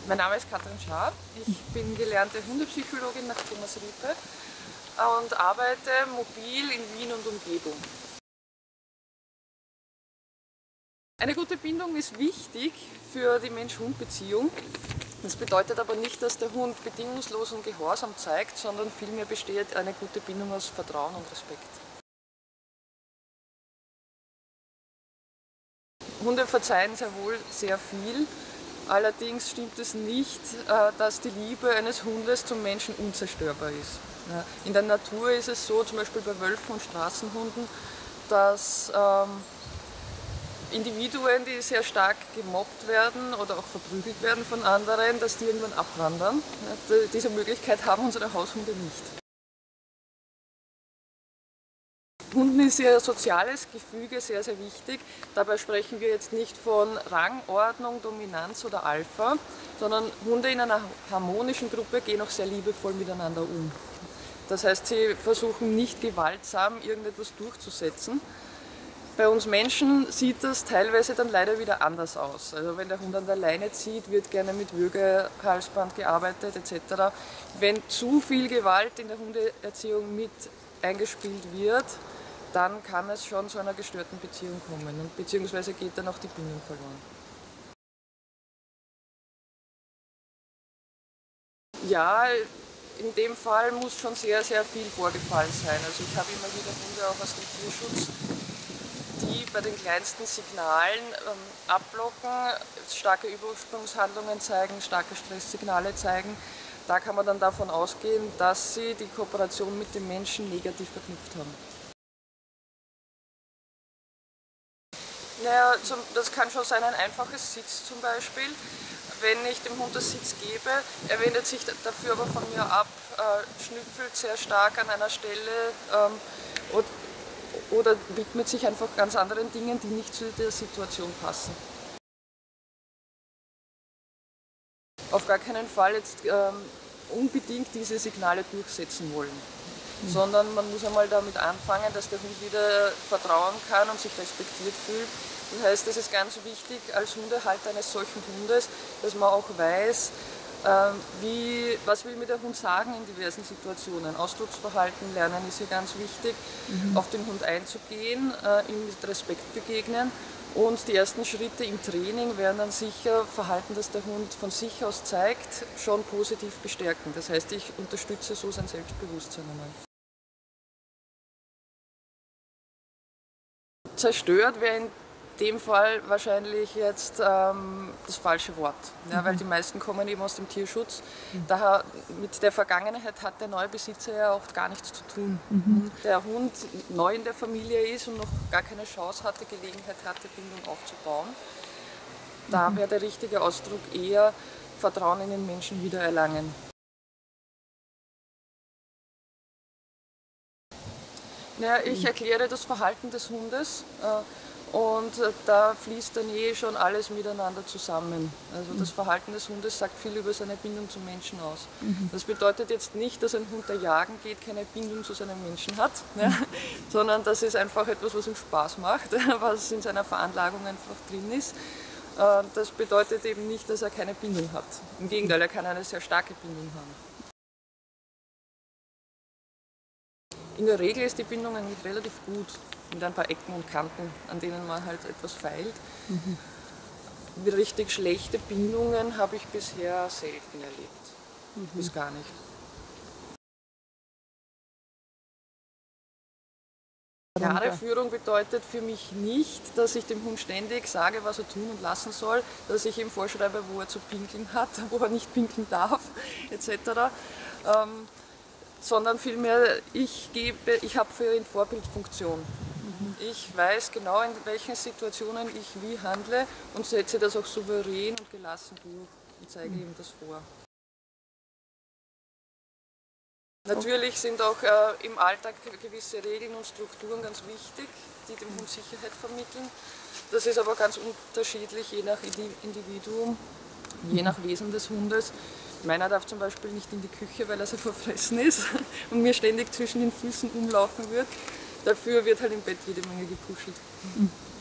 Mein Name ist Katrin Schaar. Ich bin gelernte Hundepsychologin nach Thomas Riepe und arbeite mobil in Wien und Umgebung. Eine gute Bindung ist wichtig für die Mensch-Hund-Beziehung. Das bedeutet aber nicht, dass der Hund bedingungslosen Gehorsam zeigt, sondern vielmehr besteht eine gute Bindung aus Vertrauen und Respekt. Hunde verzeihen sehr wohl sehr viel. Allerdings stimmt es nicht, dass die Liebe eines Hundes zum Menschen unzerstörbar ist. In der Natur ist es so, zum Beispiel bei Wölfen und Straßenhunden, dass Individuen, die sehr stark gemobbt werden oder auch verprügelt werden von anderen, dass die irgendwann abwandern. Diese Möglichkeit haben unsere Haushunde nicht. Hunden ist ihr soziales Gefüge sehr, sehr wichtig. Dabei sprechen wir jetzt nicht von Rangordnung, Dominanz oder Alpha, sondern Hunde in einer harmonischen Gruppe gehen auch sehr liebevoll miteinander um. Das heißt, sie versuchen nicht gewaltsam irgendetwas durchzusetzen. Bei uns Menschen sieht das teilweise dann leider wieder anders aus. Also wenn der Hund an der Leine zieht, wird gerne mit Würgehalsband gearbeitet etc. Wenn zu viel Gewalt in der Hundeerziehung mit eingespielt wird, dann kann es schon zu einer gestörten Beziehung kommen und beziehungsweise geht dann auch die Bindung verloren. Ja, in dem Fall muss schon sehr, sehr viel vorgefallen sein. Also ich habe immer wieder Hunde auch aus dem Tierschutz, die bei den kleinsten Signalen abblocken, starke Übersprungshandlungen zeigen, starke Stresssignale zeigen. Da kann man dann davon ausgehen, dass sie die Kooperation mit dem Menschen negativ verknüpft haben. Naja, das kann schon sein, ein einfaches Sitz zum Beispiel. Wenn ich dem Hund das Sitz gebe, er wendet sich dafür aber von mir ab, schnüffelt sehr stark an einer Stelle oder widmet sich einfach ganz anderen Dingen, die nicht zu der Situation passen. Auf gar keinen Fall jetzt unbedingt diese Signale durchsetzen wollen, sondern man muss einmal damit anfangen, dass der Hund wieder vertrauen kann und sich respektiert fühlt. Das heißt, es ist ganz wichtig als Hundehalter eines solchen Hundes, dass man auch weiß, was will mir der Hund sagen in diversen Situationen. Ausdrucksverhalten lernen ist hier ganz wichtig, auf den Hund einzugehen, ihm mit Respekt begegnen. Und die ersten Schritte im Training werden dann sicher Verhalten, das der Hund von sich aus zeigt, schon positiv bestärken. Das heißt, ich unterstütze so sein Selbstbewusstsein einmal. Zerstört wäre in dem Fall wahrscheinlich jetzt das falsche Wort, ja, weil die meisten kommen eben aus dem Tierschutz. Daher mit der Vergangenheit hat der neue Besitzer ja auch gar nichts zu tun. Der Hund neu in der Familie ist und noch gar keine Chance hatte, Gelegenheit hatte, Bindung aufzubauen. Da wäre der richtige Ausdruck eher Vertrauen in den Menschen wiedererlangen. Naja, ich erkläre das Verhalten des Hundes. Und da fließt dann schon alles miteinander zusammen. Also das Verhalten des Hundes sagt viel über seine Bindung zum Menschen aus. Das bedeutet jetzt nicht, dass ein Hund, der jagen geht, keine Bindung zu seinem Menschen hat, ja, sondern das ist einfach etwas, was ihm Spaß macht, was in seiner Veranlagung einfach drin ist. Das bedeutet eben nicht, dass er keine Bindung hat. Im Gegenteil, er kann eine sehr starke Bindung haben. In der Regel ist die Bindung eigentlich relativ gut, mit ein paar Ecken und Kanten, an denen man halt etwas feilt. Richtig schlechte Bindungen habe ich bisher selten erlebt, bis gar nicht. Klare Führung bedeutet für mich nicht, dass ich dem Hund ständig sage, was er tun und lassen soll, dass ich ihm vorschreibe, wo er zu pinkeln hat, wo er nicht pinkeln darf, etc. Sondern vielmehr, ich habe für ihn Vorbildfunktion. Ich weiß genau, in welchen Situationen ich wie handle und setze das auch souverän und gelassen durch und zeige ihm das vor. Natürlich sind auch im Alltag gewisse Regeln und Strukturen ganz wichtig, die dem Hund Sicherheit vermitteln. Das ist aber ganz unterschiedlich, je nach Individuum, je nach Wesen des Hundes. Meiner darf zum Beispiel nicht in die Küche, weil er so verfressen ist und mir ständig zwischen den Füßen umlaufen wird. Dafür wird halt im Bett jede Menge gekuschelt.